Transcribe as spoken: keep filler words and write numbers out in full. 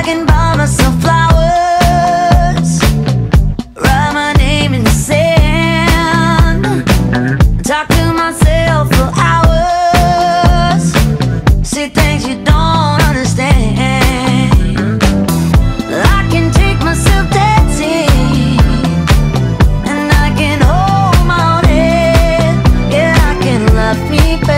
I can buy myself flowers, write my name in the sand, talk to myself for hours, see things you don't